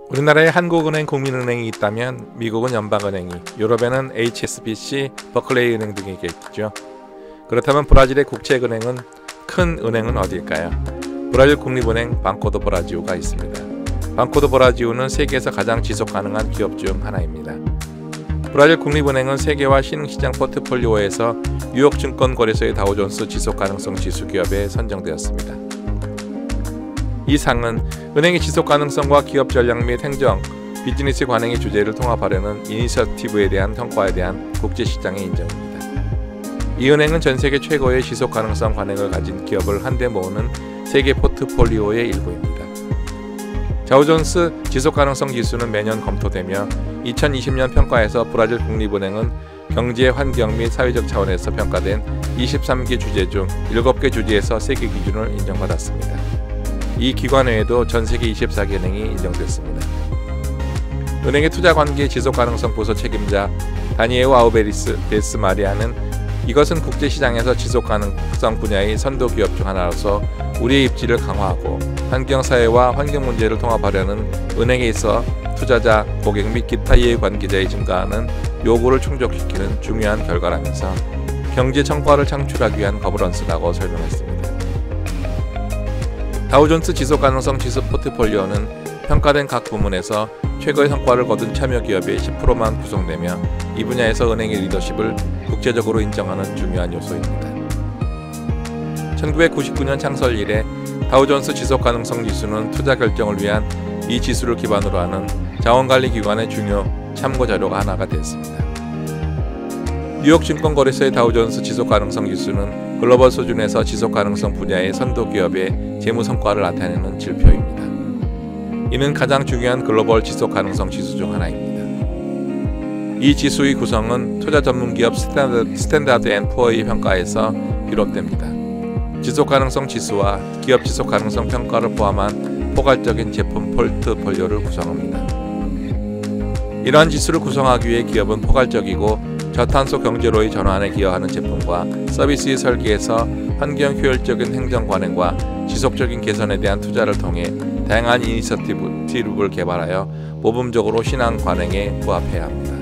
우리나라에 한국은행, 국민은행이 있다면 미국은 연방은행이, 유럽에는 HSBC, 버클레이 은행 등이 있겠죠. 그렇다면 브라질의 국책은행은, 큰 은행은 어디일까요? 브라질 국립은행 방코 도 브라지오가 있습니다. 방코 도 브라지오는 세계에서 가장 지속가능한 기업 중 하나입니다. 브라질 국립은행은 세계화 신흥시장 포트폴리오에서 뉴욕증권거래소의 다우존스 지속가능성 지수 기업에 선정되었습니다. 이 상은 은행의 지속가능성과 기업 전략 및 행정, 비즈니스 관행의 주제를 통합하려는 이니셔티브에 대한 평가에 대한 국제시장의 인정입니다. 이 은행은 전세계 최고의 지속가능성 관행을 가진 기업을 한데 모으는 세계 포트폴리오의 일부입니다. 다우존스 지속가능성 지수는 매년 검토되며 2020년 평가에서 브라질 국립은행은 경제, 환경 및 사회적 차원에서 평가된 23개 주제 중 7개 주제에서 3개 기준을 인정받았습니다. 이 기관 외에도 전세계 24개 은행이 인정됐습니다. 은행의 투자관계 지속가능성 부서 책임자 다니에오 아우베리스 데스 마리아는 이것은 국제시장에서 지속가능성 분야의 선도 기업 중 하나로서 우리의 입지를 강화하고 환경사회와 환경 문제를 통합하려는 은행에 있어 투자자, 고객 및 기타 이해관계자의 증가하는 요구를 충족시키는 중요한 결과라면서 경제 성과를 창출하기 위한 거버넌스라고 설명했습니다. 다우존스 지속가능성 지수 포트폴리오는 평가된 각 부문에서 최고의 성과를 거둔 참여 기업의 10%만 구성되며 이 분야에서 은행의 리더십을 국제적으로 인정하는 중요한 요소입니다. 1999년 창설 이래 다우존스 지속가능성 지수는 투자 결정을 위한 이 지수를 기반으로 하는 자원관리기관의 중요 참고자료가 하나가 됐습니다. 뉴욕증권거래소의 다우존스 지속가능성 지수는 글로벌 수준에서 지속가능성 분야의 선도 기업의 재무 성과를 나타내는 지표입니다. 이는 가장 중요한 글로벌 지속가능성 지수 중 하나입니다. 이 지수의 구성은 투자 전문기업 스탠다드 앤 푸어의 평가에서 비롯됩니다. 지속가능성 지수와 기업 지속가능성 평가를 포함한 포괄적인 제품 포트폴리오를 구성합니다. 이러한 지수를 구성하기 위해 기업은 포괄적이고 저탄소 경제로의 전환에 기여하는 제품과 서비스의 설계에서 환경 효율적인 행정 관행과 지속적인 개선에 대한 투자를 통해 다양한 이니셔티브를 개발하여 모범적으로 신앙 관행에 부합해야 합니다.